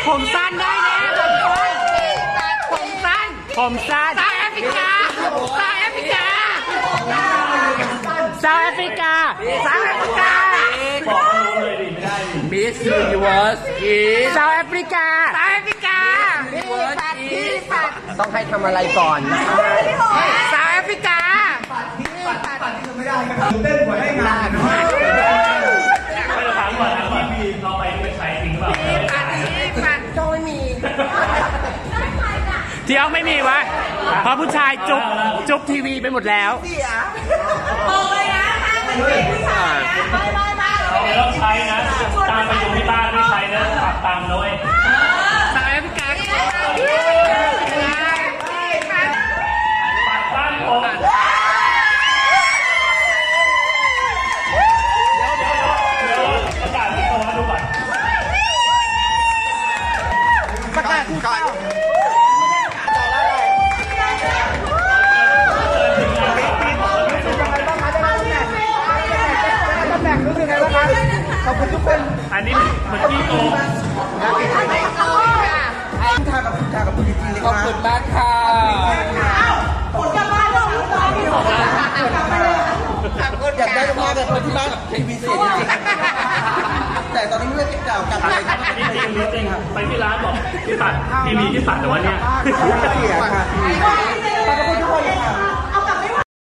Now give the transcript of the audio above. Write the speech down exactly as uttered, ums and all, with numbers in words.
ผมสั้นได้แน่ผมสั้นผมสั้นเซาท์แอฟริกาเซาท์แอฟริกาเซาท์แอฟริกาเซาท์แอฟริกามิสยูนิเวิร์สอีเซาท์แอฟริกาเซาท์แอฟริกาต้องให้ทำอะไรก่อนเซาท์แอฟริกาเต้นหัวให้งานไม่เราถามก่อนนะว่าพี่เราไปไปใช้จริงหรือเปล่าพี่ปัดพี่ปัดต้องไม่มีที่เอาไม่มีวะเพราะผู้ชายจุ๊บจุ๊บทีวีไปหมดแล้วบอกเลยนะถ้ามันเป็นผู้ชายนะไม่ไม่ไม่เดี๋ยวเราใช้นะตามไปอยู่ที่บ้านไม่ใช้นะฝากตังค์ด้วยสายพิการก็ได้ปัดบ้านผมประกาศคู่เข้าขอบคุณทุกคนอันนี้เหมือนที่โกงคุณทากับคุณทากับคุณจริงๆเลยขอบคุณมากค่ะผมจะมาลงตอนที่ผมอยากได้มากเลยที่บ้านทีวีเสียจริงๆแต่ตอนนี้ไม่ได้ติดเก่ากลับไปนี่จริงจริงไปที่ร้านบอกที่ปัดทีวีที่ปัดแต่ว่าเนี่ยเสียค่ะ